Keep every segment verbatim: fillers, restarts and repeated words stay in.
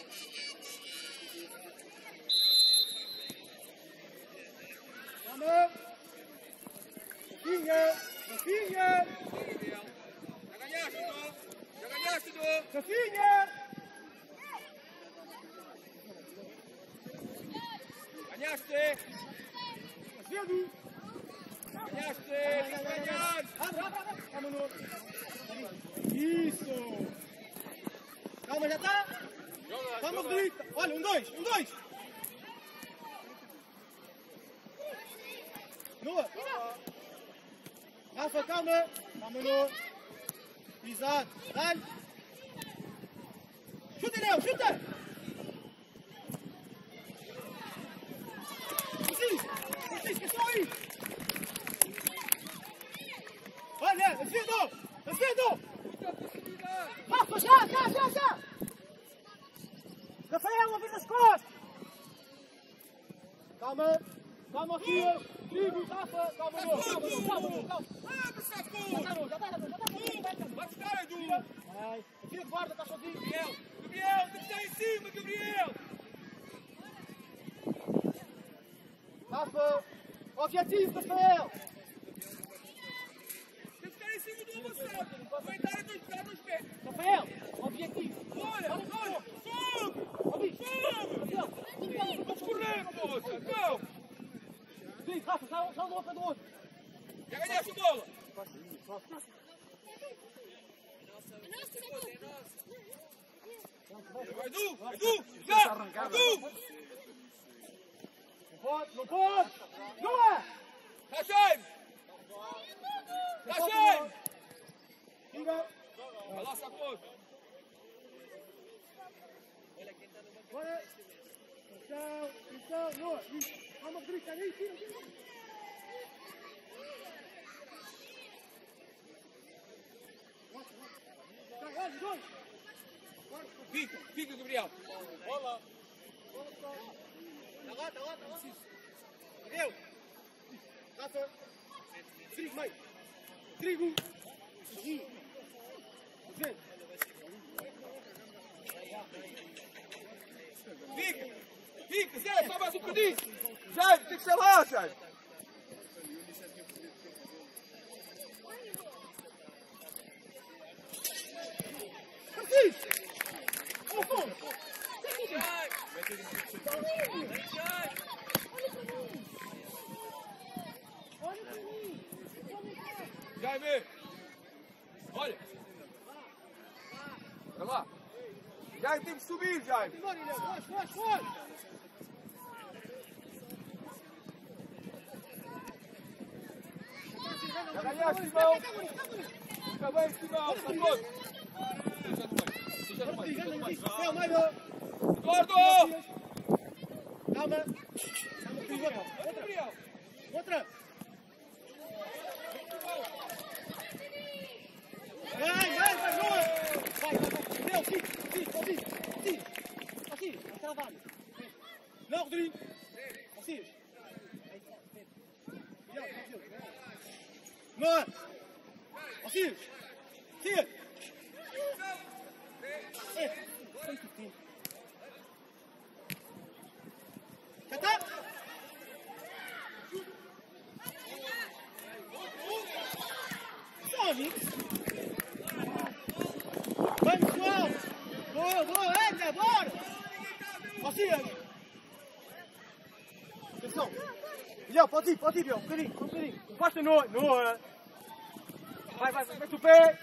Vamos! Rafinha! Rafinha! Já ganhaste, Du! Já ganhaste, Du! Rafinha! Ganhaste! Azevedo! Ganhaste! Tens que ganhar! Abre, abre, abre! Calma, no. Isso! Calma, já está? Calma, Rodrigo! Olha, um, dois! Um, dois! Noa! Rafa, calma! Calma, Noa! Exato! Dá-lhe! Chuta, Léo! Chuta! Francisco! Francisco, é só aí! Olha, Azevedo! Azevedo! Rafa, já, já, já, já! Rafael, uma vez nas costas! Calma! Calma, filha! Digo, Rafa! Calma, Noa! Calma, Noa! Calma, Noa! Calma! Abre, Saco! Já está, Noa! Já está, já está! Vai buscar, Edu! Vai! Filha, guarda, está sozinho! Gabriel! Gabriel, tem que estar em cima, Gabriel! Rafa! Objetivo, Rafael! Tem que ficar em cima do avançado! Aproveitar e ficar nos pés! Rafael! Objetivo! Olha, olha! Fogo! Ouvi! Fogo! Rafael! Vamos correr, moça! Não! Digo, Rafa, já, já um do outro, do outro! Já ganhaste a bola! Vai, Edu! Edu! Já! Edu! Não pode, não pode! Não é! Está cheio! Está cheio! Diga! Vai lá, Saco! Bora! Atenção, atenção, Noa! Calma, Rodrigo, está aí, tira, tira! Olha, dois! Fica, fica, Gabriel! Bola! Está lá, está lá, está lá! Gabriel! Rafa! Trigo, meio! Trigo! Aqui! Vem! Fica! Fica, Zé! Só mais um bocadinho! Jaime, tem que ser lá, Jaime! Francisco! Ao fundo! Olha para mim! Jaime! Olha! Olha lá! Jaime, tem que subir, Jaime! Bora, Inês! Foge, foge, foge! Já ganhaste, Simão! Fica bem, Simão! Está todo! Bora, Rodrigo, anda aqui! Rafael, meio! Eduardo! Calma! Calma, Rodrigo, outra! Gabriel! Outra! Vai, vai, vai, Noa! Vai, vai, vai! Meu, fica, fica, fica, fica! Assim, vai trabalho! Não, Rodrigo! Assim! Noa! Assim! Siga! Já está? Fone! Vamos, pessoal! Boa, boa, anda, bora! Assim, atenção! Bilhão, pode ir, pode ir, Bilhão, um bocadinho, um bocadinho. Encosta no... no... Vai, vai, mete o pé!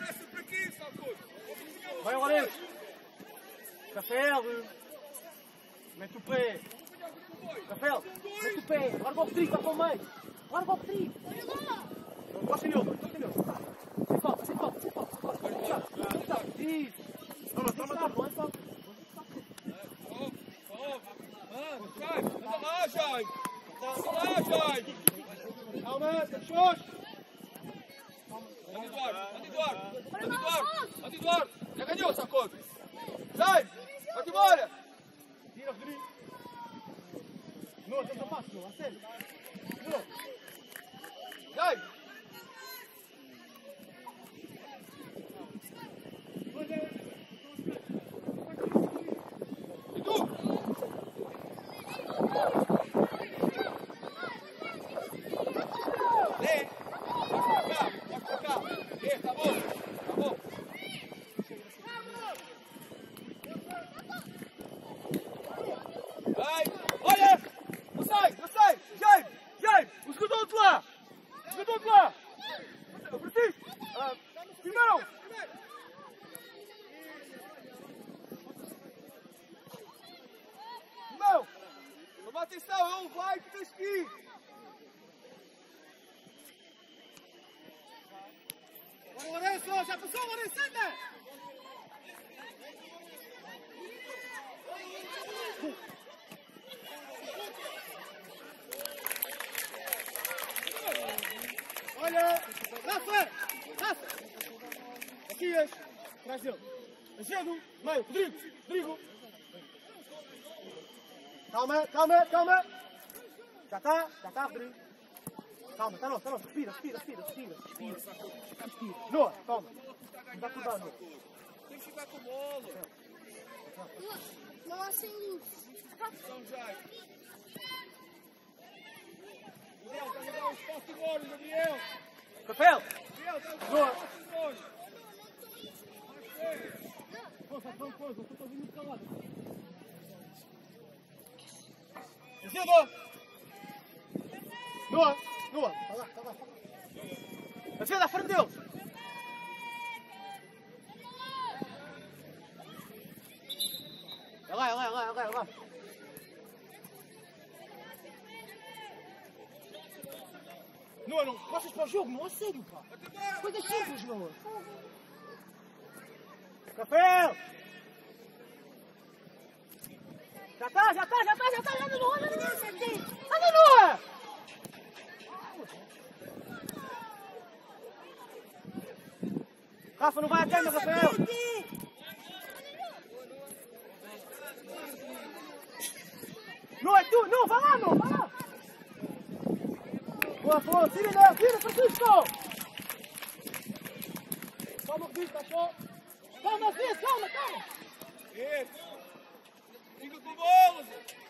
Vai, Lourenço! Rafael! Mete o pé! Rafael, mete o pé! Larga o Rodrigo, vai para o meio! Larga o Rodrigo! Encosta nele, encosta nele! Sem falta, sem falta, sem falta! Isso! Toma, toma, toma! Não é falta! Anda lá, Jaime! Anda lá, Jaime! Calma, fechou! Anda, Eduardo! Anda, Eduardo! Anda, Eduardo! Anda, Eduardo! Já ganhou, Sacoto! Jaime! Vai-te embora! Tira, Rodrigo! Não, tenta passo, não, a sério! Não! Jaime! Atenção, ele vai que tens que ir. Bora, Lourenço, já passou, Lourenço, anda! Olha, Rafa, Rafa, Matias, atrás dele, Azedo, meio, Rodrigo, Rodrigo. Calma, calma, calma. Já está, já está, Rodrigo. Calma, está não, está não, respira, respira, respira, respira, respira. Respira. Noah, calma. Não dá cuidado, Noah. Tem que ficar com bola. Não, sem luz. São Jair. Gabriel, está a dar um espaço de olho, Gabriel. Papel! Gabriel, está a dar um Noah. espaço de olho. Força, vamos, força, estou muito calado. Azedo! Noah, Noah, está lá, está lá. Azedo, à frente deles. É lá, é lá, é lá, é lá, é lá. Noah, não gostas para o jogo, não? A sério, pá. Coisas simples, Noah. Rafael! Já está, já está, já está, já está, anda Noah, anda Noah, anda Noah! Rafa, não vai a câmera, Rafael! Não é tu, não, vai lá, não, vai lá! Boa, boa, tira ele, tira, Francisco! Calma, Francisco, está só! Calma, Francisco, calma, calma! Isso. Fica com bola.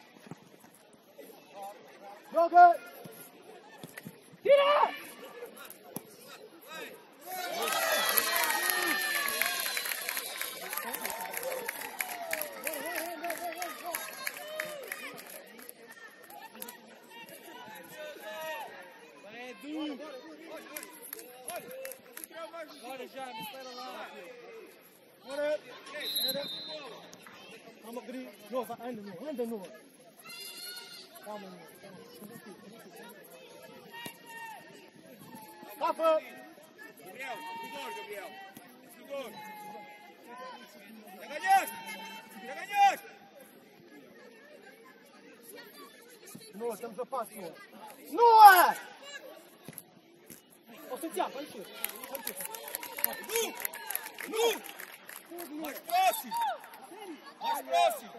Joga! Tira! Bora já, me espera lá. Bora! Calma, Rodrigo. Não, vai, anda, não, anda, não. Calma, não. Rafa! Gabriel, segura, Gabriel. Segura. Já ganhaste! Já ganhaste! Noah, estamos a passo, Noah. Noah! Ó, Santiago, vai encher. Vai encher. Nu! Nu! Mais próximo! Mais próximo!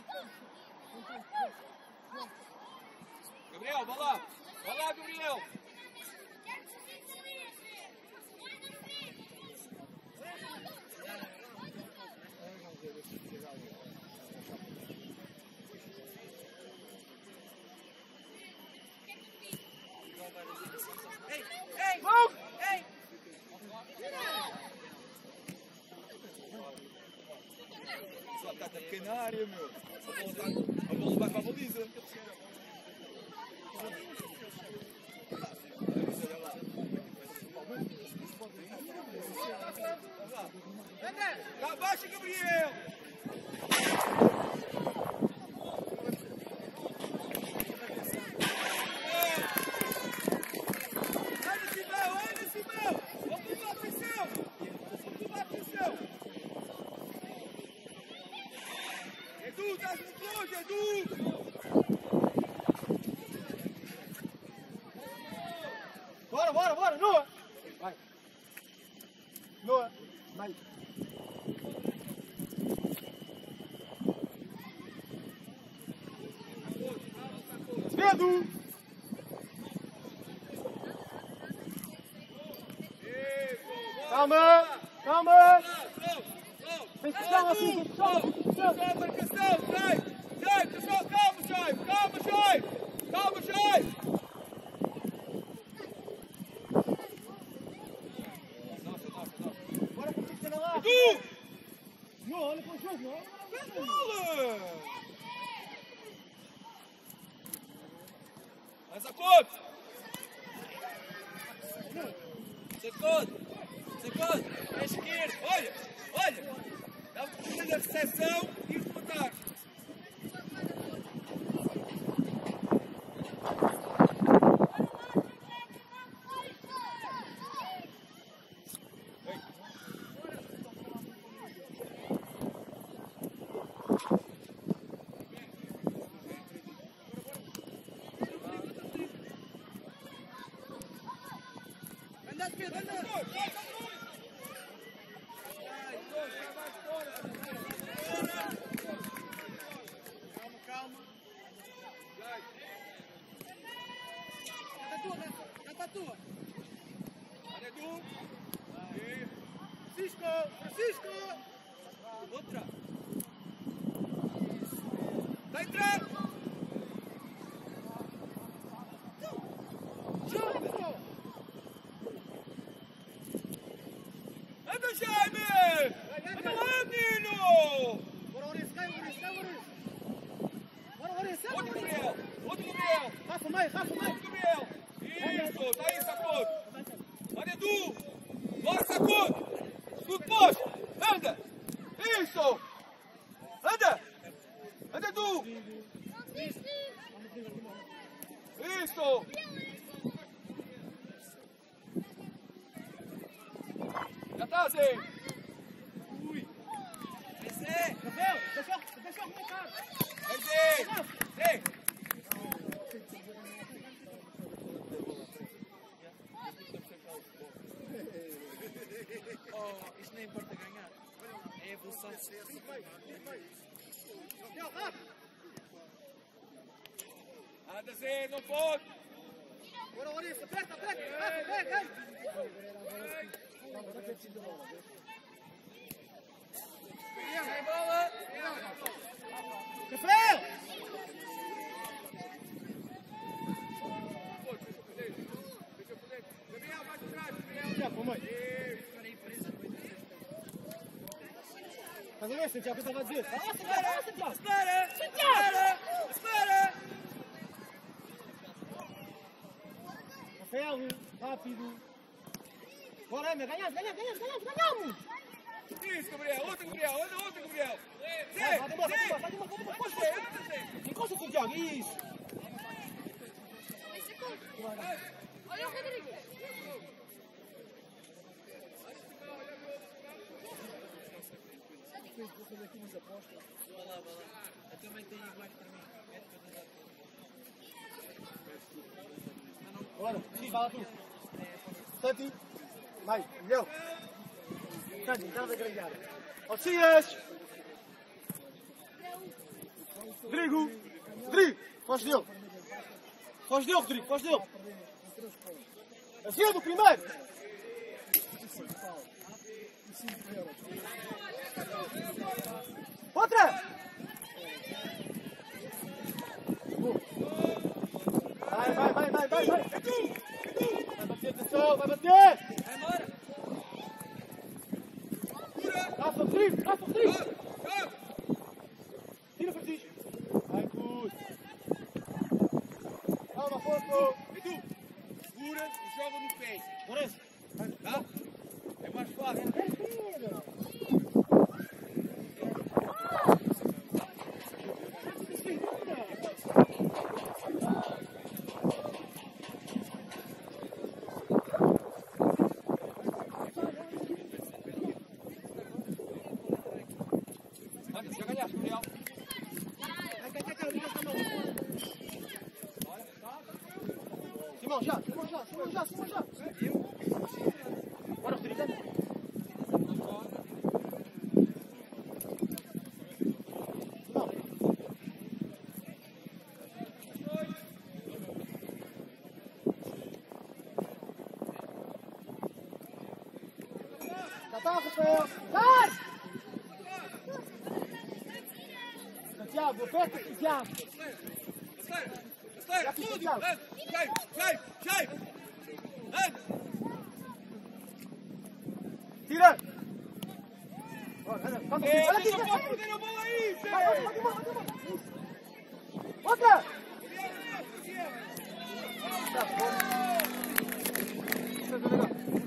Gabriel, vai lá! Vai lá, Gabriel! Ei! Ei! Vamos! Ei! Só está pequena área, meu. A bola, tá, a bola vai para a baliza. Cá baixa, Gabriel! Anda, Simão! Anda, Simão! Ocupa a atenção! Ocupa a atenção! Edu, estás muito longe, Edu! Bora, bora, bora, Noah! Vai! Noah, vai! Dedo! Calma! Calma! Tem que puxar assim, tem que puxar, tem que puxar! Pessoal, marcação, Jair! Jair, pessoal, calma, Jair! Calma, Jair! Calma, Jair! Nossa, nossa, nossa! Bora para o que lá! Edu! Não, olha para o jogo, não! Vem bola! Mais a conta! Segundo! Segundo! À esquerda! Olha! Olha! Dá um pouquinho da recepção e rematar! Francisco! Outra! Está a entrar! Anda, Jaime! Anda lá, menino! Bora, Ouriço, cai, Ouriço, cai, Ouriço! Bora, Ouriço, cai, Outro Ouriço! Gabriel! Outro Gabriel! Rafa, meio, Rafa, meio! Outro Gabriel! Isso! Está aí, Sacudo! Olha, Edu! Bora, Sacudo! Tudo posto! Anda! Isso! Anda! Anda, Edu! Isso! Já está, Zé! Ui! Vai ser! Rafael, deixa eu, deixa eu arrematar! Vai, Zé! Zé! Oh, isto nem importa ganhar. É a evolução de ser. Anda, Zé! Não pode! Bora, Ouriço, aperta, aperta! Rafa, pega, ei! Sai bola! Rafael! Gabriel, vai de trás, Gabriel! Já, pô, mãe. Estás a ver, Santiago, o que eu estava a dizer? Ah, Santiago, ah, Santiago! Espera! Espera! Espera! Rafael, rápido! Bora, Ana, ganhamos, ganhamos, ganhamos, ganhamos, ganhamos! Isso, Gabriel! Outro Gabriel! Anda outro Gabriel! Zé! Vai, vai, vai, Zé! vai, vai, vai, vai, vai, vai, Anda, Zé! Anda, Zé! encosta, Santiago, isso! Olha o Rodrigo. Vai lá, vai lá. Eu também tenho iguais para mim. Bora, sim, vai lá tu. Santi, vai, melhor. Santi, nada a grandear. Ocias! Rodrigo! Rodrigo! Foge dele! Foge dele, Rodrigo, foge dele! Assim do primeiro! Outra! Vai, vai, vai, vai, vai, vai! Vai bater, atenção, vai bater! Vai embora! Rafa, Rodrigo, Rafa, Rodrigo! Joga! Tira, Francisco! Vai, puto! Calma, força! Edu! Segura e joga no pé! Lourenço! Tá? É mais fácil! Anda, já ganhaste, Gabriel! Simão, já, Simão, já, Simão, já, Simão, já! Bora, Rodrigo! Já está, Rafael! Sai! Santiago, aperta, Santiago! Acelera! Acelera! Tudo! Anda! Jaime! Jaime! Jaime! Anda! Tira! Bora, anda, vamos, É, olha aqui, você não vai, pode perder a bola aí, vai, Zé! vai, vai, vai, vai, vai. Outra! Tá, bom. Isso é legal.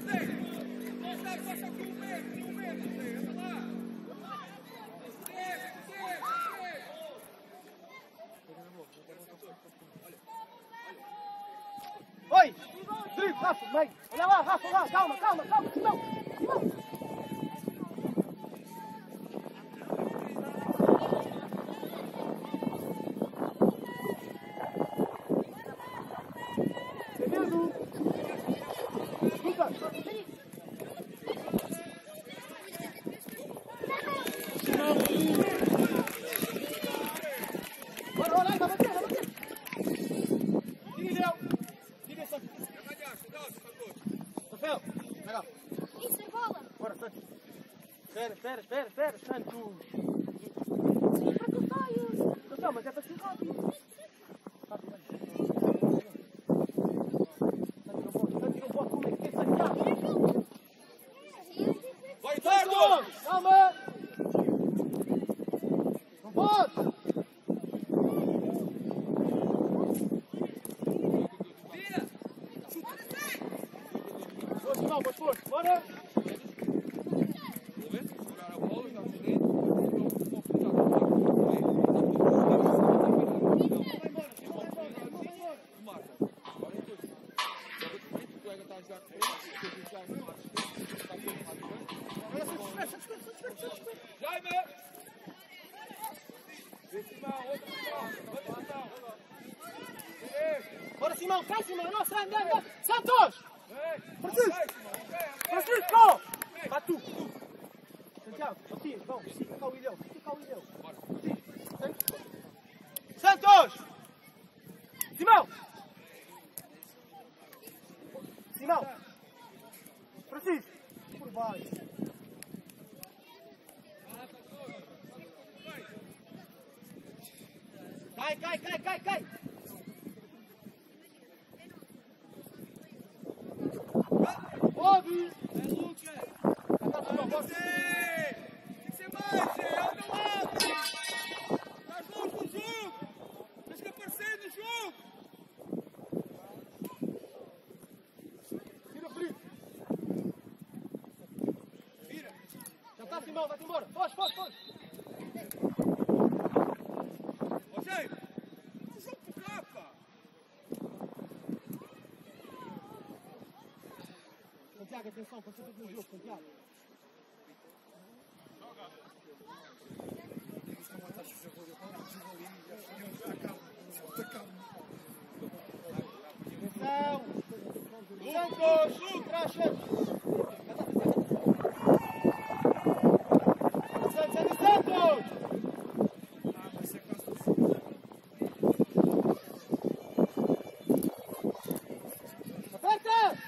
Oi! Rodrigo, Rafa, meio! Olha lá, Rafa, lá! Calma, calma, calma! Simão! Simão! Santos! Não, mas é para ser rápido. Vai, Eduardo! Calma! Não pode! Vira! Força, não, mas força, bora! Segurar a bola, está por dentro. Marca. Agora é tudo. Joga de frente, o colega está a jogar de frente. O Jaime está a Jaime! Vê Simão, outra Simão, outra Simão. Bora, Simão, cai, Simão! Nossa, anda, anda! Santos! Francisco! Francisco! Vá tu, tu! Santiago, aqui, vão, estica cá o ilhéu, estica cá o ilhéu. Santos! Simão! Simão! Francisco! Por baixo. Cai, cai, cai, cai, cai! Pode! É Lucas! Tem que ser mais, é o meu lado! Estás longe do jogo! Tens que aparecer no jogo! Vira, Felipe! Vira! Já está, Simão, vai-te embora! Foge, foge, foge! Ó, Jaime! Não jogo por cá, pá! Santiago, atenção, concentra-te no jogo, Santiago. Atenção! Santos! Traz, Santos! Santos, é de Santos! Aperta!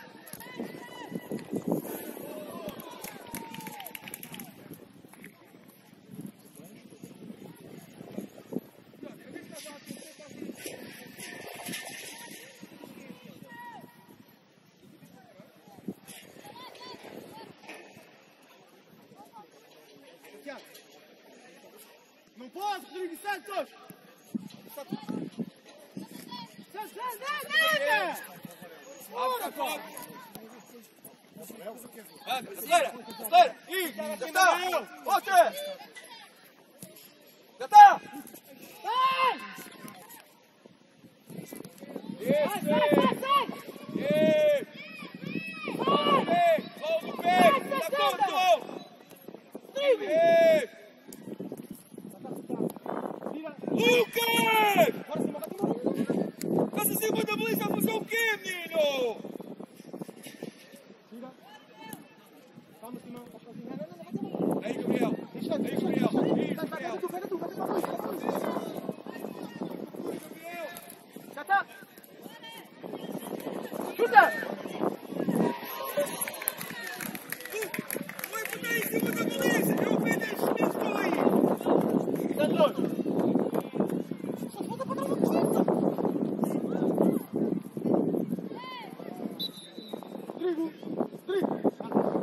Santiago! Não pode, Rodrigo Santos! Santos, Santos, anda! Anda, pode! Anda, acelera! Acelera! Ih, já está! Outra! Já está! Vai! Esse! Sai, sai, sai! Esse! Vai! Gol no peito! Vai, Está Santana! pronto! Rodrigo! Esse! Vira! Lucas! Bora, Simão, vai-te embora! Passa em cima da baliza a fazer o quê, menino? Vira! Calma, Simão, estás sozinho. Não, não, não, vai-te embora! Aí, Gabriel! Deixa, Aí, deixa, Gabriel! deixa! Isso, Vai, vai, Gabriel! pega tu, pega tu, pega tu, pega tu! Gabriel! Já está! Chuta! Vai botar em cima da baliza! Eu vi dez minutos com aí! Santos! Só falta para dar uma coisa! Rodrigo! Rodrigo!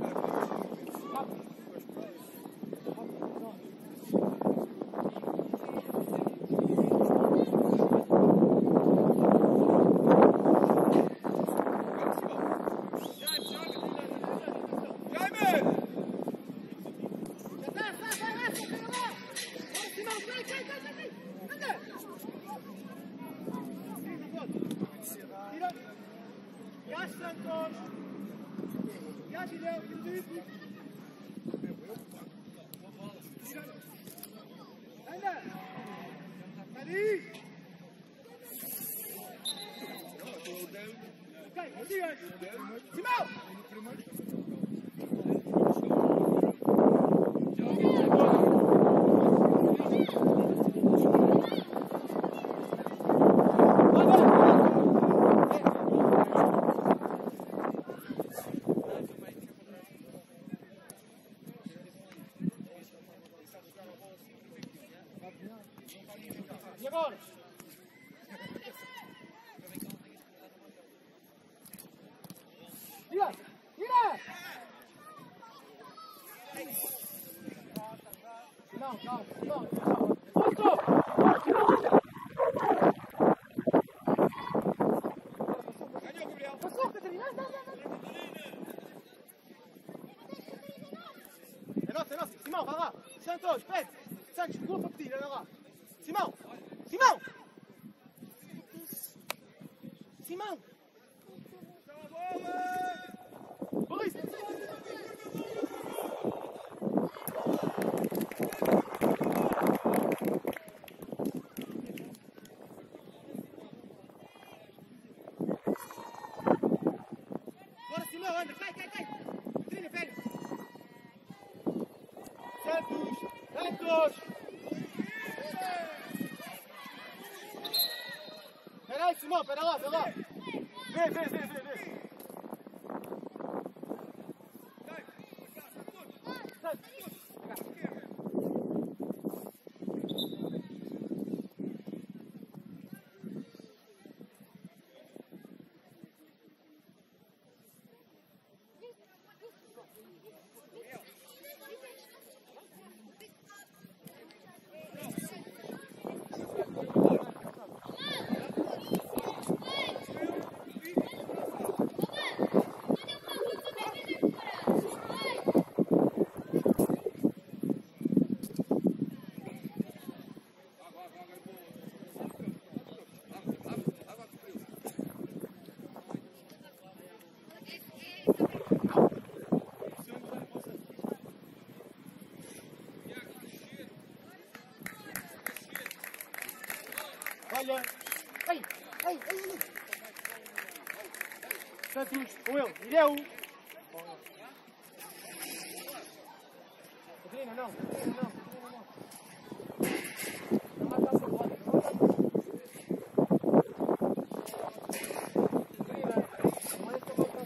Jaime! Já está, vai, vai, vai, vai, vai! Bora, Simão, vai, vai, vai, vai! Anda! Tira! Viaja, Santos! Viaja, Ilhéu, Filipe! Tira! Anda! Ali! Ok, adiante! Simão! E agora? Tira! Tira! Não, não, não. Outro! Ganhou, Gabriel. Passou, Catarina! Não, não, não. É nosso, é nosso. Simão, vai lá. Santos, pede. Santos, gol para pedir, olha lá. Simão! Simão! Simão! Bola isso! Bora, Simão, anda, cai, cai, cai! Trina, pega! Santos! Santos! Espera aí, Simão, espera lá, espera lá! Vê, vê, vê, vê, vê! Olha! Ei! Ei! Ei! Ei! Santos, com ele! Ireu! Catarina, não! Catarina, não! Catarina, não! Não vai estar sem bola! Não vai estar sem bola! Catarina, não vai estar sem bola!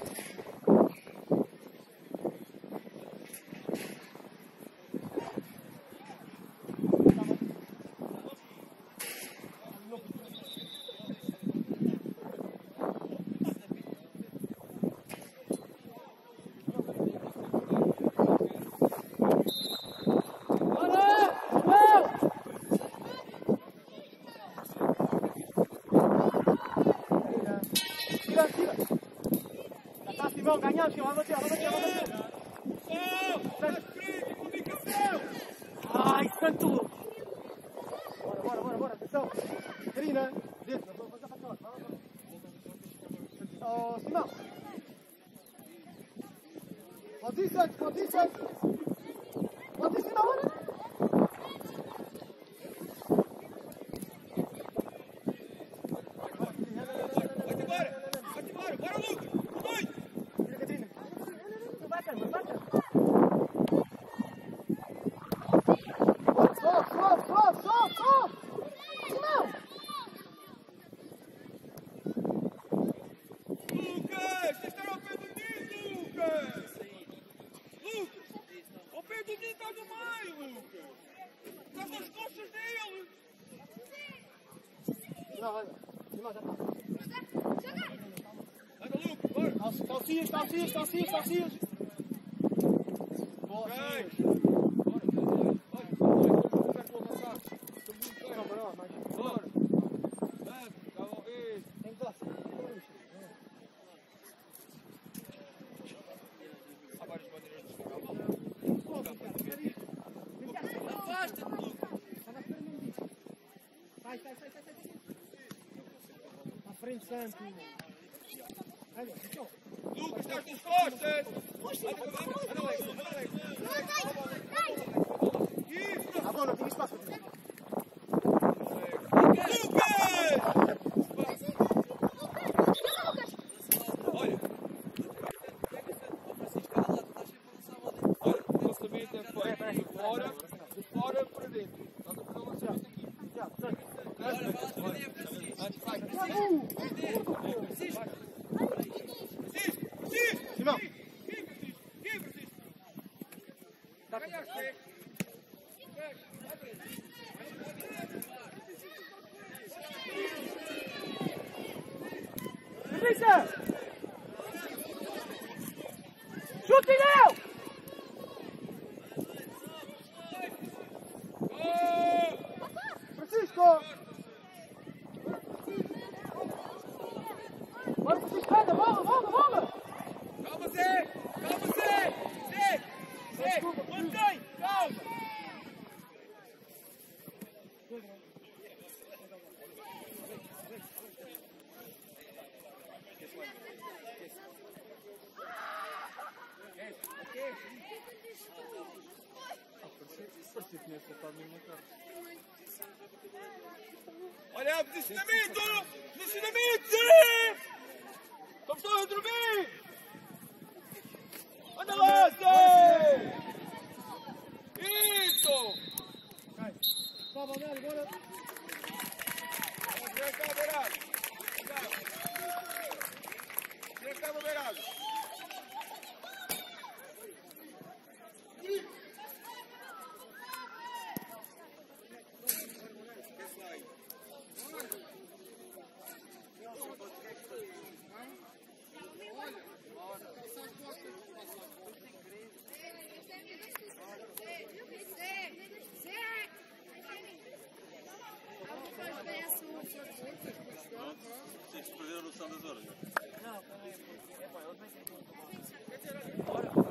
Tira, tira! Já está, Simão, ganhamos, Simão, vamos bater, vamos bater, vamos bater! Ai, Santos! Bora, bora, bora, bora, atenção! Catarina, dentro, não vou passar para cá, vai lá, oh, Simão! Pode ir, Santos, pode ir, Santos! Pode ir, Simão! Não, anda. Simão, já está. Anda, Lucas, bora. Calcinhas, calcinhas, calcinhas, calcinhas. Boa, calcinhas. Bora, bora. Olha, olha, vou avançar. Estou muito bem. Não, bora lá, mais. Bora. Vamos, já vou ver. Tem classe. Há várias maneiras de jogar. Afasta-te, Lucas. Sai, sai, sai, sai, sai. À frente, Santos. Olha, então. Lucas, estás nas costas. Anda, anda, Alex, anda, Alex. Isso. Ah, bom, não tinha espaço. Olha. Olha, o lançamento é feito de fora, de fora para dentro. Estás a fazer o lançamento aqui. Já, Santos. Simão. Patrícia! Chute, Léo! Francisco! Bora, Francisco, anda, volta, volta, volta! Calma, Zé! Calma, Zé! Zé! Zé! Mantém! Calma! Olha, posicionamento! Posicionamento, Zé! Estamos todos a dormir! Anda lá, Zé! Isso! Vamos, Dani, bora! Vamos ver cá, beirado! Vem cá, beirado! Vocês perderam a noção das horas? Não, peraí. É pá, eu tenho que...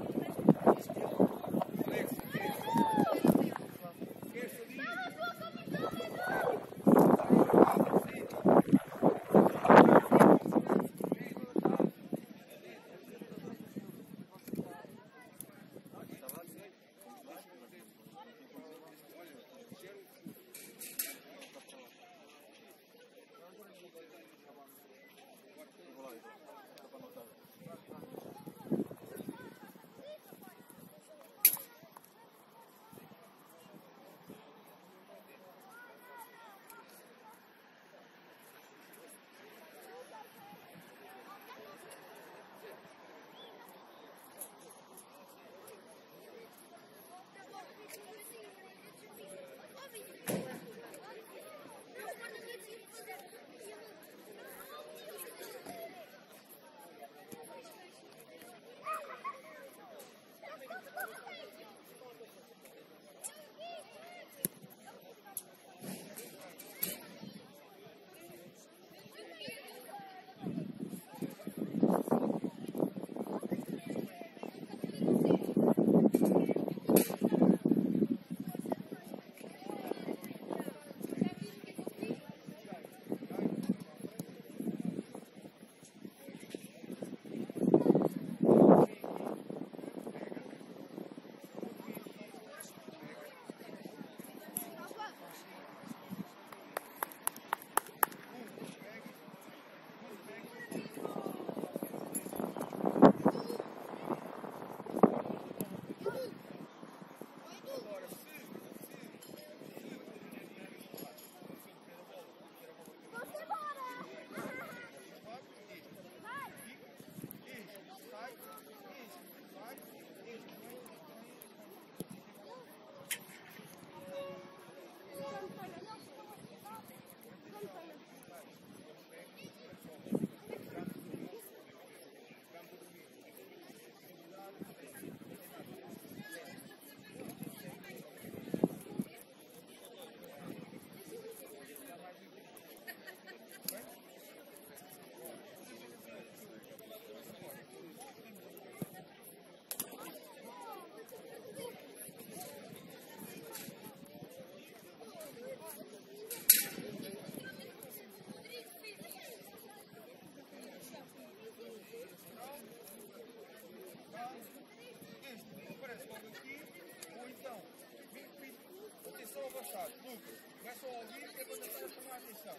Lucas, não é só ouvir que é quando a chamar a atenção.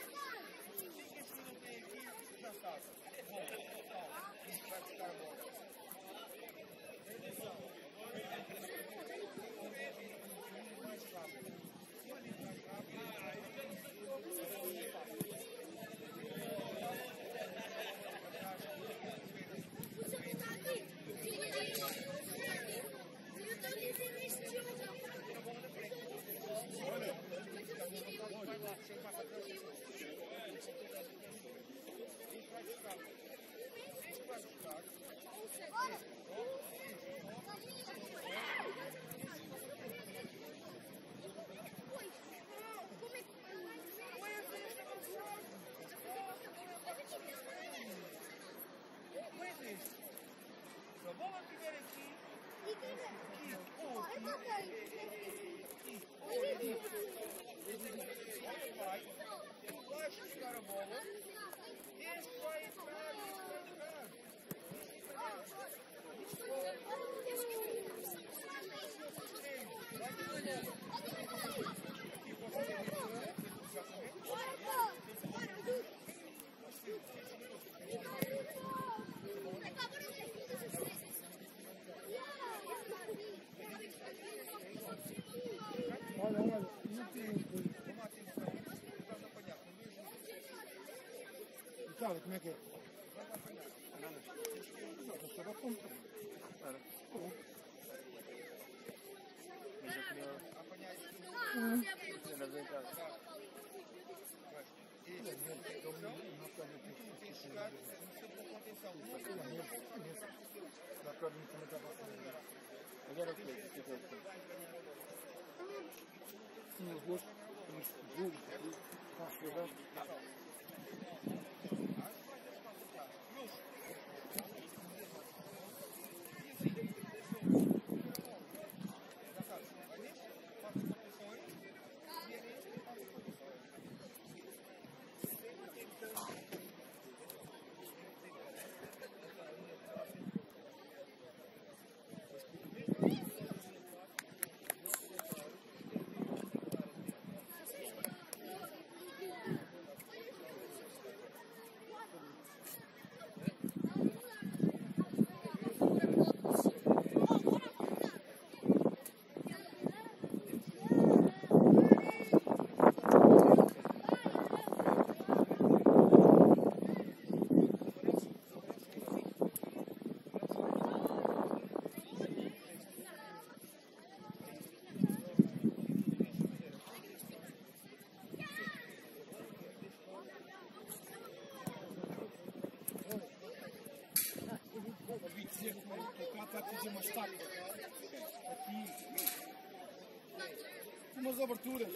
Assim que este minuto tem aqui, já sabe. Bom, calma, isto vai ficar bom. Mais rápido. Mais rápido. Olha, olha, não tem coisa. Cara, como é que é? Não, já estava a ponta. Era. Bom. Hum. Agora o que é? Sim, os dois. Jogo, jogo, fazer uma estaca aqui, umas aberturas.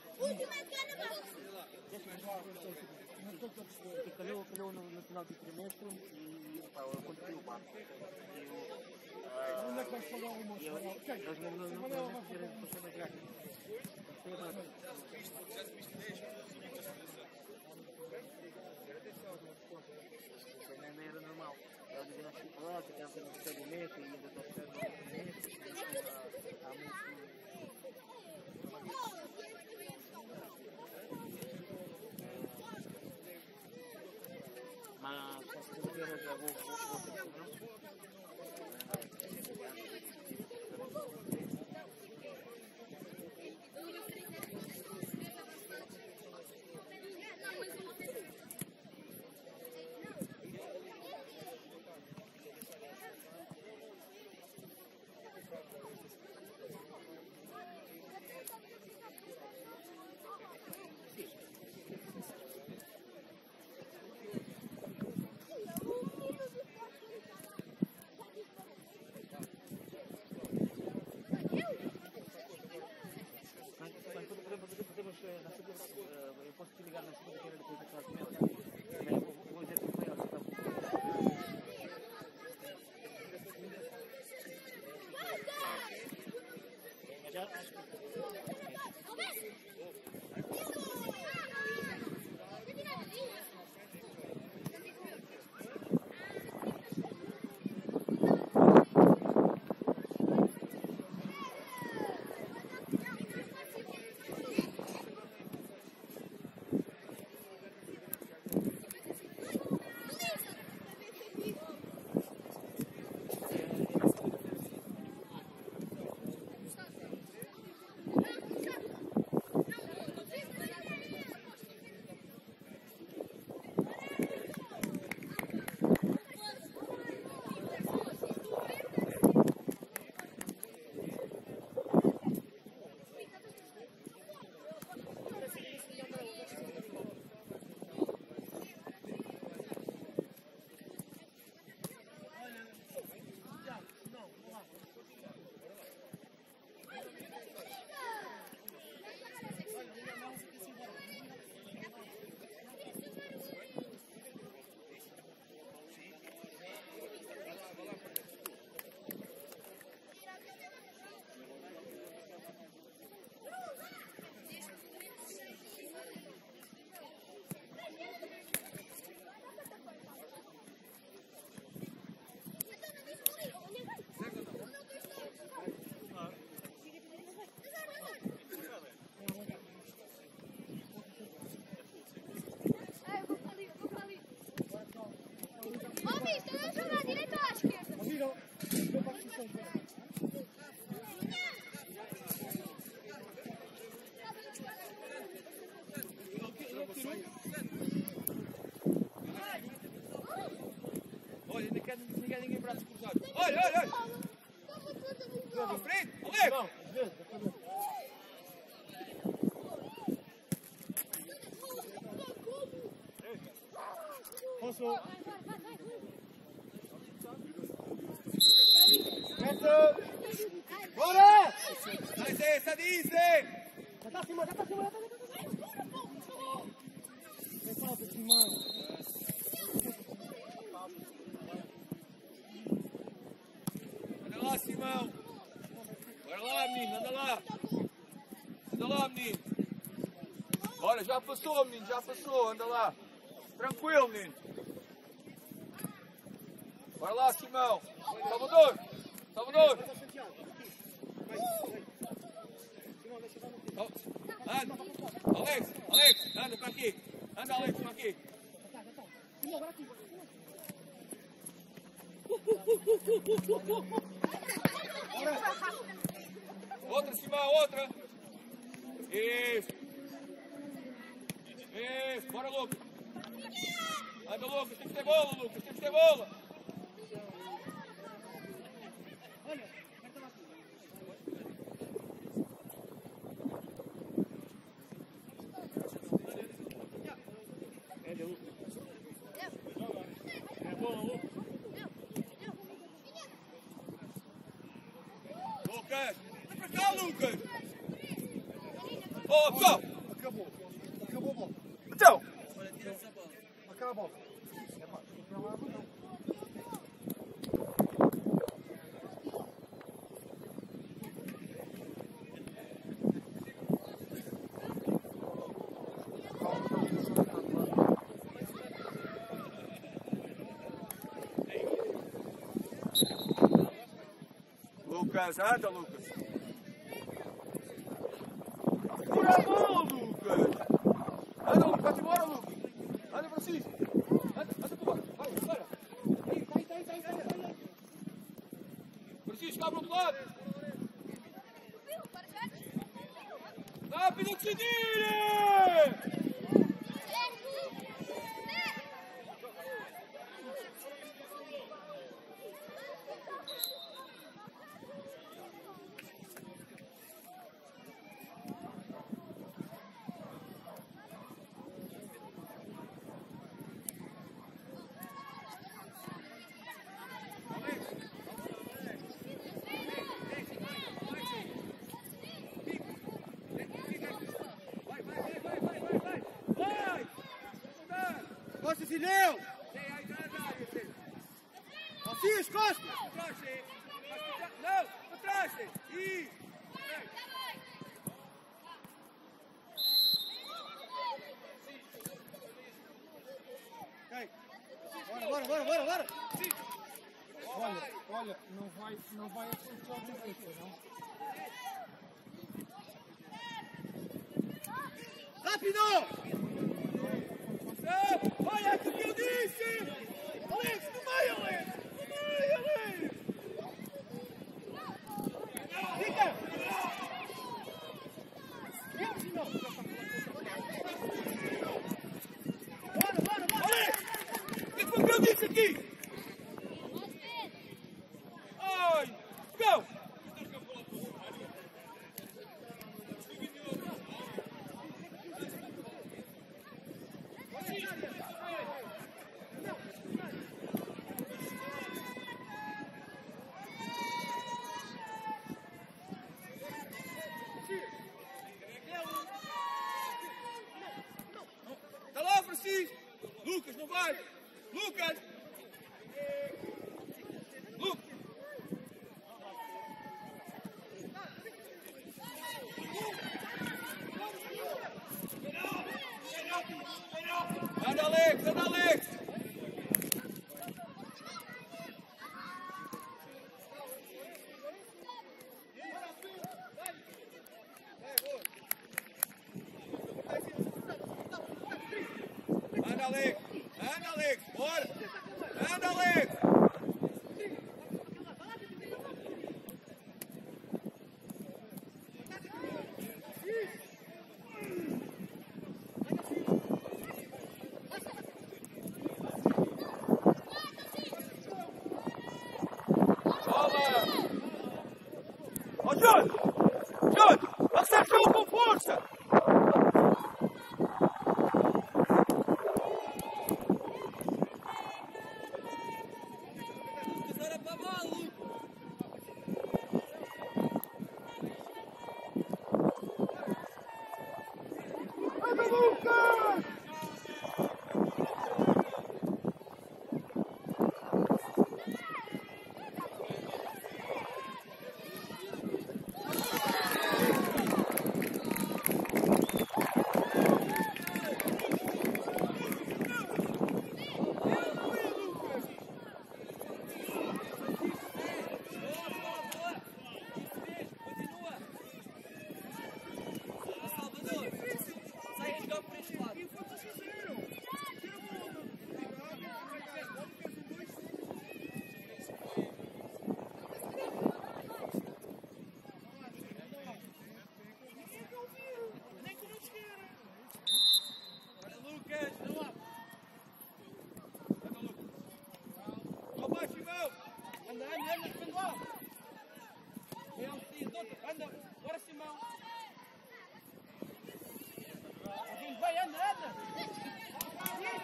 Calhou, calhou no, no final do trimestre e pá, eu construí o barco. Onde é que vais pagar o almoço? Eles não não não não querem fazer mais grátis. Não era normal. Eu dizia assim, ah, que tem um segmento e ainda estou ficando no segmento. Há muito. Mas segunda-feira já vou ter segurança. Eu posso te ligar na segunda-feira depois da classe média. Vou dizer que foi ela. Já? Pablo. Bora! Dai Zé, di Zé! Já tá acima, já tá acima, já tá acima. É falta de mão. Anda lá, Simão! Bora lá, menino, anda lá! Anda lá, menino! Olha, já passou, menino, já passou, anda lá! Tranquilo, menino! Bora lá, Simão! Salvador! Salvador! Oh, anda! Alex! Alex! Anda para aqui! Anda, Alex, para aqui! Outra, Simão, outra! Isso! Isso! Bora, Lucas! Anda, Lucas! Temos que ter bola, Lucas! Temos que ter bola! Lucas! Vem para cá, Lucas! Oh, pessoal! Acabou. Acabou a bola. Então! Acaba a bola. É pá, não há não. Lucas, anda, Lucas! Segura a bola, Lucas! Anda, Lucas, vai embora, Lucas! Anda, Francisco! Anda, anda para fora! Vai, vai! Vai, vai, vai, vai, vai! Francisco, abre o outro lado! Rápido, decidir! Costa, Filhão! Francisco, Costa! Não, para trás! Isso! Bora, bora, bora, bora, bora! Olha, olha, não vai, não vai acontecer alguma coisa, não? Rápido! Olha o que eu disse! Alex, no meio, Alex! No meio, Alex! Fica! Bora, bora, bora! Alex! O que foi que eu disse aqui? Ai! Go! Está lá, Francisco! Lucas, não vai! Lucas! Lucas! Anda, Alex! Anda, Alex! Anda, Alex! Anda, Alex! Bora! Anda, Alex! Bola! Ó, Júlio! Júlio! Acertou com força!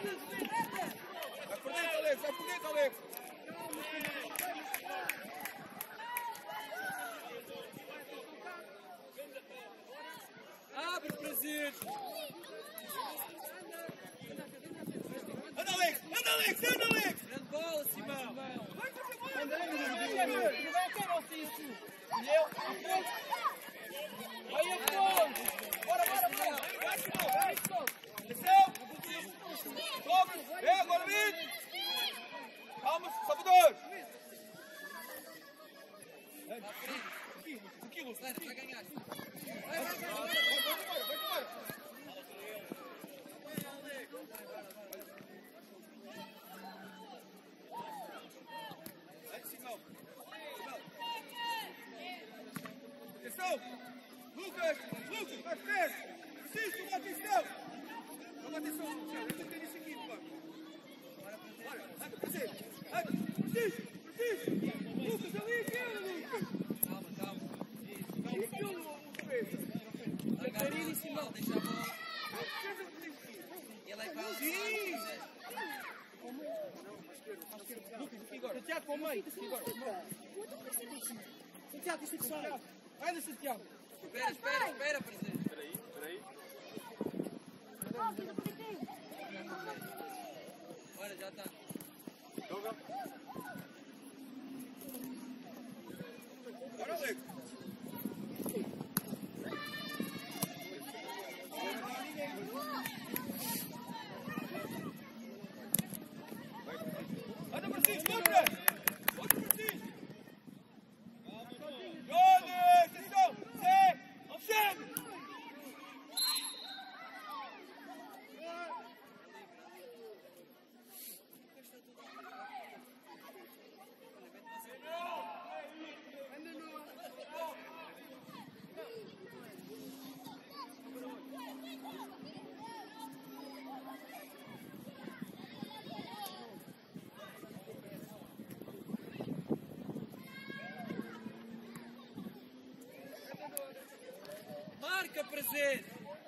Vai por dentro, Alex, vai por dentro, Alex. Abre, presente! Anda, Alex, anda, Alex, anda, Alex. Grande bola, Simão! Vai, vai, vai. Anda aí, não vai ter, meu. Não vai ter, não, sim, sim. E eu, vai a ponte. Bora, bora, bora. Vai, Simão, vai, Simão. Desceu. Sobe. É, agora vem. Calma, Salvador. Aqui, Lúcio. Vai, vai ganhar! Vai, vai, vai, vai, vai, vai, vai. Vai, Simão. Atenção. Lucas, Lucas, vai perto. Preciso tomar atenção. Toma atenção, Luciano. Eu tenho isso aqui, pô. Bora, anda, presente. Anda, preciso, preciso. Lucas, ali, aqui, Lucas. Calma, calma! Calma, calma, Lucas. Larga ele, Simão, deixa a bola! Ele é para Sim. Santiago, com o meio. Santiago, isso é que sai. Vai, Santiago. Espera, espera, espera, presente! Espera aí, espera aí. Olha, já está! Joga. Bora, Alex. Anda para cima, contra! Contra para cima! Jones, atenção! Zé, Alexandre! Marca, presente!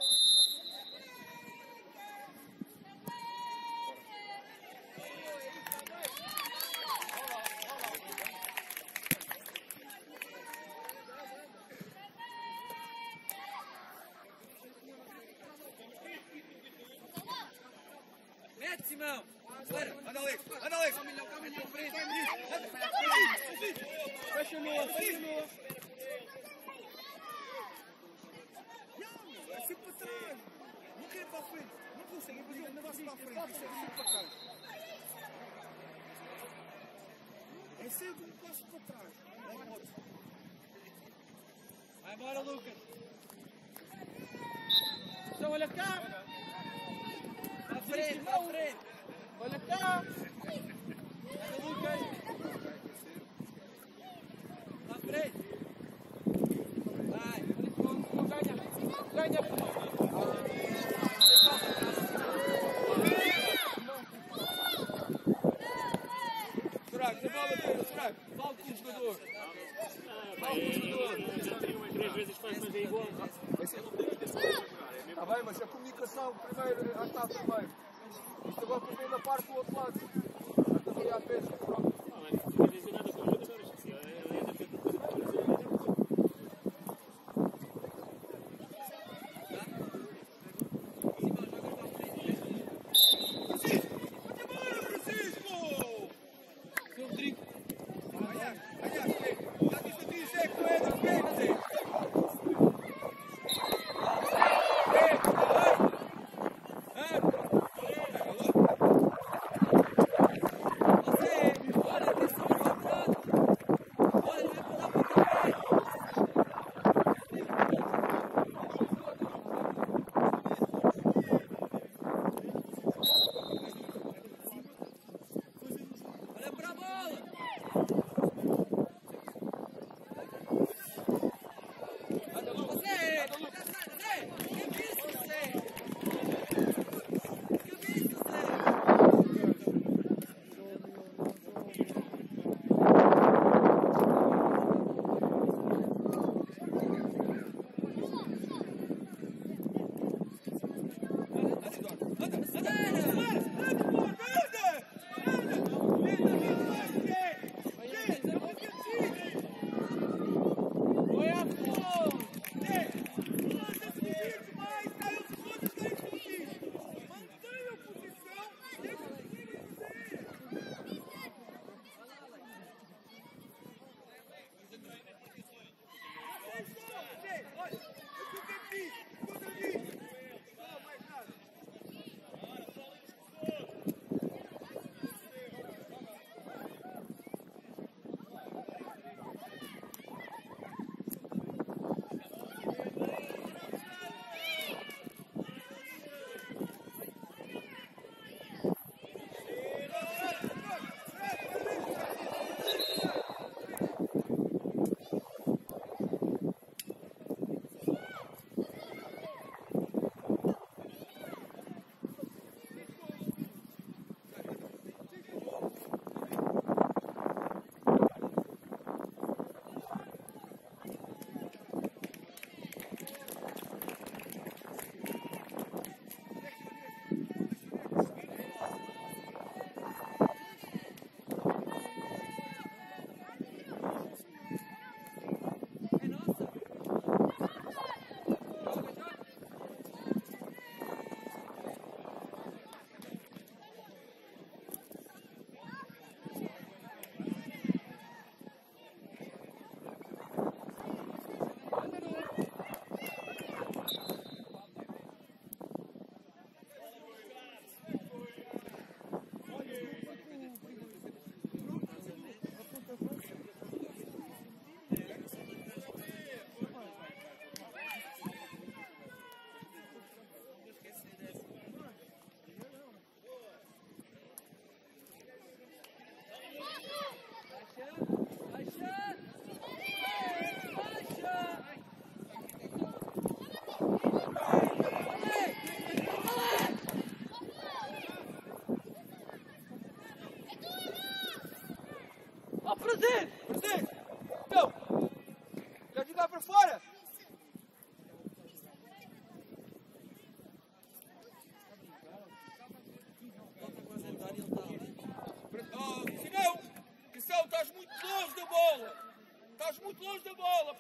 Mete, Simão! Espera! Anda, Alex! Anda, Alex! Calma, não, calma, não, frente! Fecha no, fecha no. É sempre para trás! Não quer ir para a frente! Não consegue fazer um negócio para a frente! Isso é sempre para trás! É sempre um passo para trás! Não pode! Vai embora, Lucas! Então, olha cá. À frente, à frente! Olha cá. Anda, Lucas! À frente! Vai! Ganha. Ganha. Soraco, a bola dele, Soraco! Fala com o jogador! Fala com o jogador! Três vezes faz, mas é igual. Está bem, mas a comunicação primeiro, já está primeiro. Isto agora depois vem na parte do outro lado. Já está ali à pesca, pronto. Não, mas não tem nada com os jogadores. Assim, ele ainda fez tudo. Rodrigo. Ganhar, ganhar, já disse aqui, Zé, que não é da frente, Zé. Você!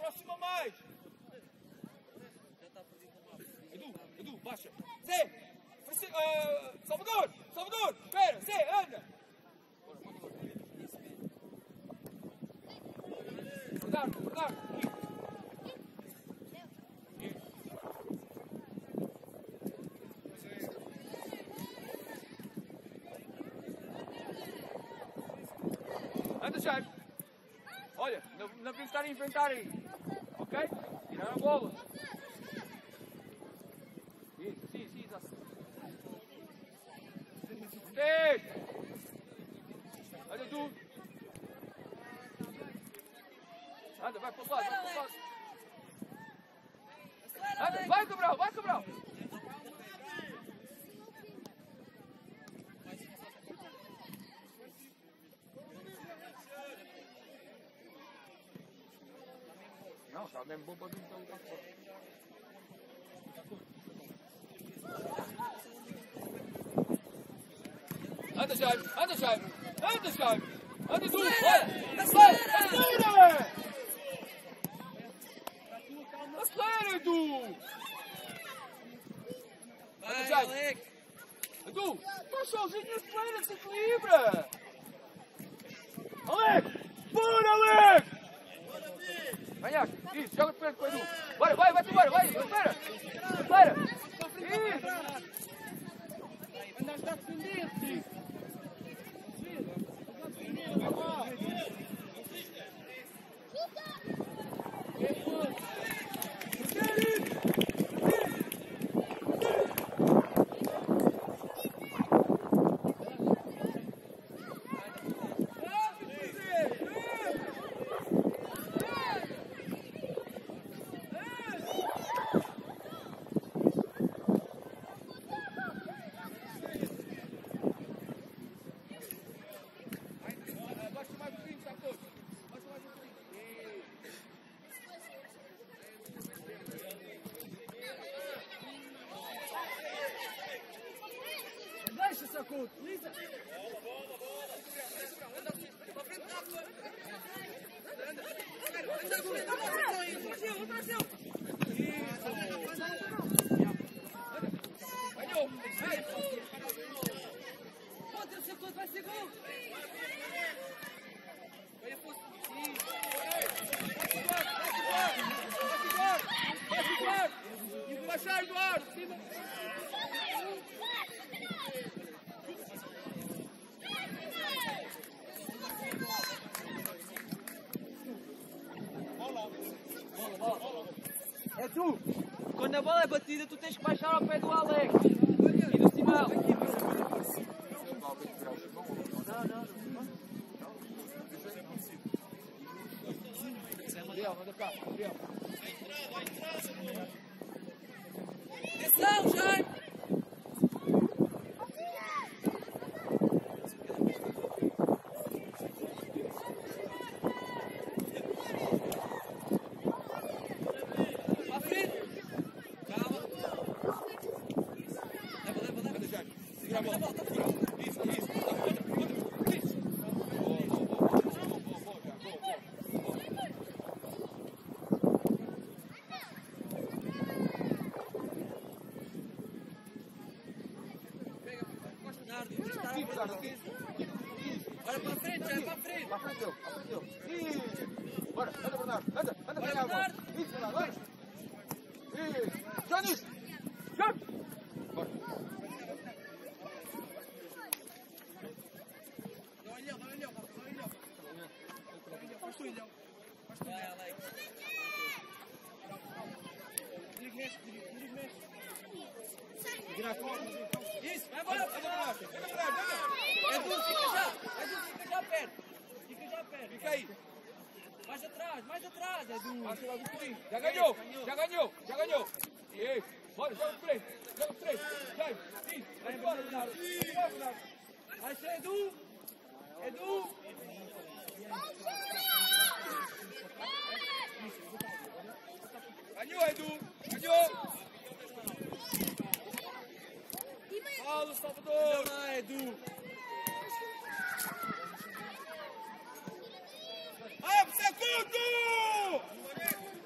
aproxima mais. Edu, Edu, baixa. Zé, Francisco, uh, Salvador, Salvador, espera, Zé, anda. Bernardo, Bernardo. Anda, Jaime. Olha, não, não podemos estar a inventar aí. Ok? Tirar a bola. Isso, sim, sim, exato. Três. Olha tu. Anda, vai para o lado, vai para o lado. Anda, vai, Cabral, vai, Cabral. Não, está mesmo bom para vir para lugar fora. Anda, Jaime, anda, Jaime, anda, Jaime, anda tu, vai, acelera, acelera, acelera, Edu. Anda, Jaime, Edu, estás sozinho, acelera, se equilibra. Alex, bora, Alex. Venha, isso, joga de frente com o Edu. Bora, vai, vai-te embora, vai, espera, espera. Isso. Andaste a defender-te. Deixa, Sacudo, Lisa. Contra o Sacudo, vai ser gol. Vai baixar, Eduardo. É tu! Quando a bola é batida, tu tens que baixar ao pé do Alex e do Simão. Não, não, não. Gabriel, manda cá, Gabriel. Atenção, Jaime. Olha para frente, Jaime, para frente. Para frente, para frente. Isso. Bora, anda, Bernardo. Anda, anda, Vai, ganha a bola. Bernardo. Isso, Bernardo, vai. Isso. Já nisso. Já. Bora. Dá olhão, dá olhão, dá olhão. Faz tu, olhão. Vai, Alex. Digo mexe, digo mexe. Isso, vai embora, vai embora. Edu, fica já. Edu, fica já perto. Fica já perto. Fica aí. Mais atrás, mais atrás, Edu. Passa lá um bocadinho. Já ganhou, já ganhou, já ganhou. Isso. Bora, joga de frente. Joga de frente. Jaime, isso. Vai embora, Bernardo. Vai embora, Bernardo. Vai ser Edu. Edu. Ganhou, Edu. Ganhou. Paulo, Salvador. Vai, Edu. Vai, Sacudo!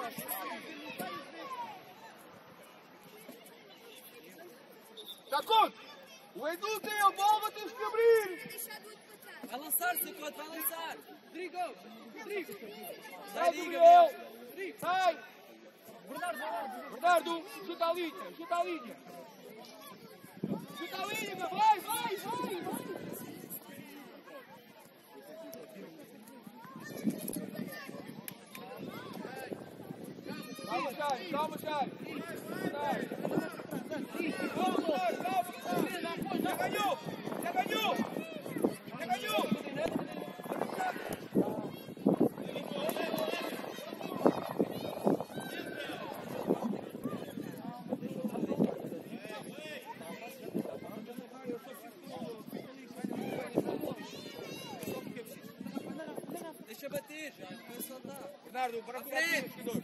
Sacode! O Edu tem a bola, tens que abrir! Vai lançar, Sacode, vai lançar! Rodrigo! Rodrigo! Sai, Gabriel! Sai! Bernardo, chuta a linha, chuta a linha! Chuta a linha, vai, vai, vai, vai! Calma, Chay, calma, Chay! Calma, calma! Já ganhou! Já ganhou! Já ganhou! Deixa bater, já vai soltar. Bernardo, para com o jogador.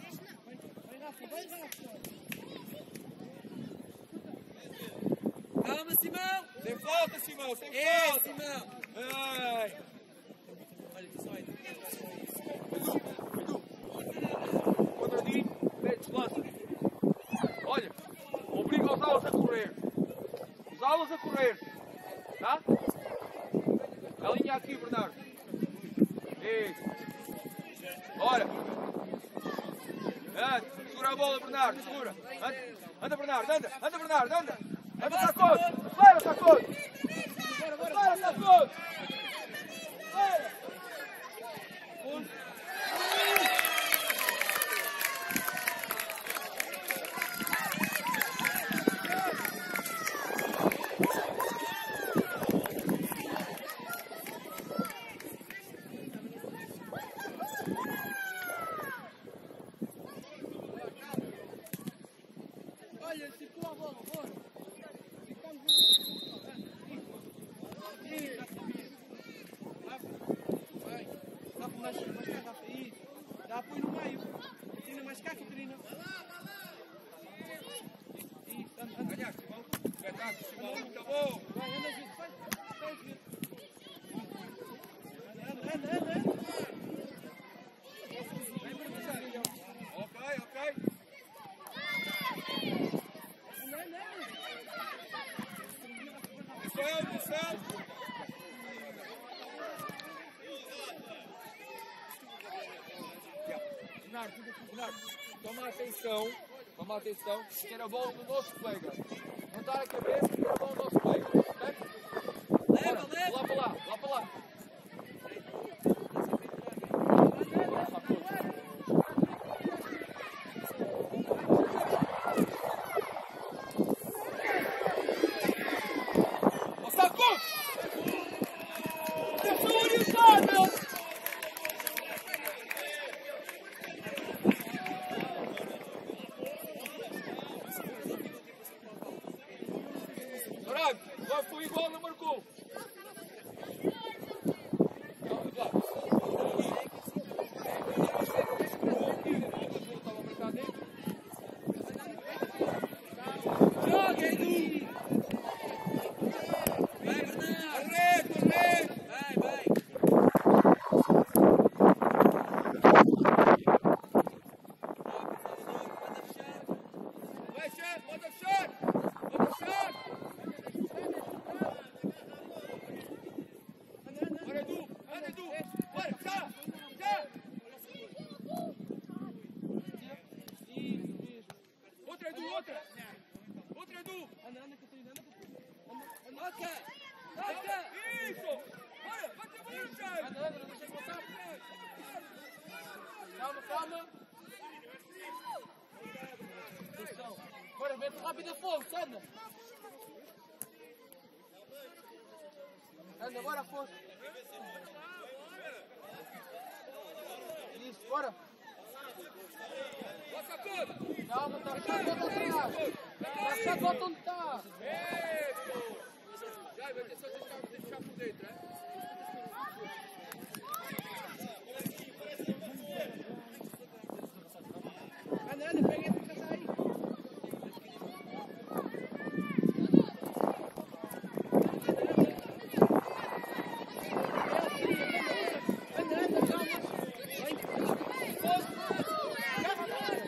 Calma, Simão! Sem falta, Simão, sem É, falta! Simão! Ai! Olha que só ainda. Quadradinho, metes, lança. Olha, obriga os alas a correr. Os alas a correr. Tá? Alinha aqui, Bernardo. Isso. Olha. Anda, segura a bola, Bernardo, segura. Anda, anda Bernardo, anda, anda Bernardo, anda. Anda, Sacode. Acelera, Sacode. Acelera, Sacode. Acelera. Olha, circula a bola, bora. Ficamos vai. Dá mais, mais cá, Rafa. Isso. Dá apoio no meio. Catarina, mais cá, Catarina. Isso, anda, anda. Ganhaste, Simão. Ganhaste, Simão. Acabou. Vai, anda, Vitor, vai. Vai, Vitor. Anda, anda, anda, anda. Vai, Marcelo. Ok, ok. Anda, anda, anda. Marcelo, Marcelo. Bernardo, Bernardo, toma atenção, toma atenção, ter a bola do nosso colega. Levantar a cabeça e ter a bola do nosso colega. Ok? Leva, leva! Lá para lá, lá para lá. Sacode! Atenção orientada! Caralho, já foi igual, não marcou. Vamos lá. Joga, Edu! Vai, Bernardo! Arrete, arrete! Vai, vai! Vai, chefe, pode fechar! Pode fechar! Bora, Edu! Anda, Edu! Bora, já! Já! Outra, Edu, outra! Outra, Edu! Anda, anda, Catarina, anda, Catarina. Toca! Toca! Isso! Bora, vai trabalhar, chefe! Anda, anda, não deixa de passar. Calma, calma. Atenção. Bora, mete rápido a Afonso, anda. Anda, bora, Afonso. Isso, bora. Bora, Sacode! Calma, está fechado, volta atrás. Está fechado, volta onde está. Isso! Já, vai ter só deixar, deixar por dentro, hein? Anda, anda, pega esse que está aí. Anda, anda, calma. Vai. Agarra,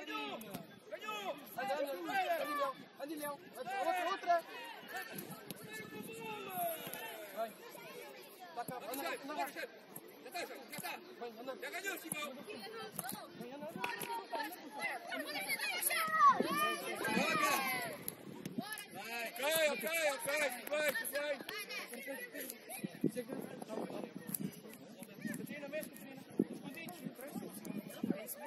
Ganhou! Ganhou! Anda, anda, anda, Leão. Anda, Leão. Outra, outra. Vai. Tá cá, anda, Já anda, vai. está, já está. Vai, anda. Já ganhou, Simão. Vai, anda, anda. Ok, ok, ok. Tudo bem, tudo bem. Catarina, mexe, Catarina. Escondidos, não interessa.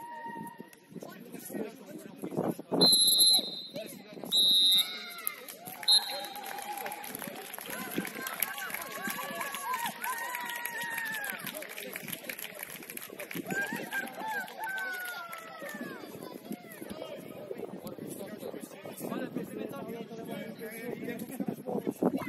Olha, pensamento ao vivo.